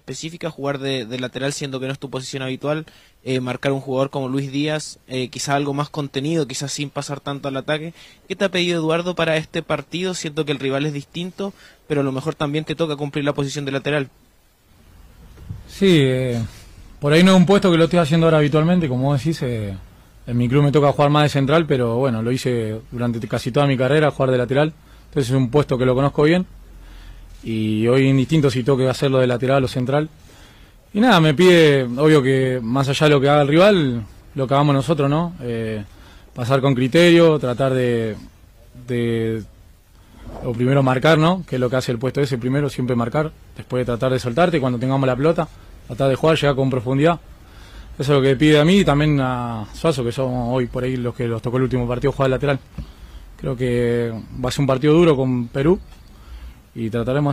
específica, jugar de lateral siendo que no es tu posición habitual, marcar un jugador como Luis Díaz, quizás algo más contenido, quizás sin pasar tanto al ataque. ¿Qué te ha pedido Eduardo para este partido? Siento que el rival es distinto, pero a lo mejor también te toca cumplir la posición de lateral. Sí, por ahí no es un puesto que lo estoy haciendo ahora habitualmente, como vos decís, en mi club me toca jugar más de central, pero bueno, lo hice durante casi toda mi carrera, jugar de lateral, entonces es un puesto que lo conozco bien, y hoy indistinto si tengo que hacerlo de lateral o central. Y nada, me pide, obvio que más allá de lo que haga el rival, lo que hagamos nosotros, ¿no? Pasar con criterio, tratar o primero marcar, ¿no? Que es lo que hace el puesto ese, primero siempre marcar, después tratar de soltarte cuando tengamos la pelota, tratar de jugar, llegar con profundidad. Eso es lo que pide a mí y también a Suazo, que somos hoy por ahí los que los tocó el último partido jugar lateral. Creo que va a ser un partido duro con Perú y trataremos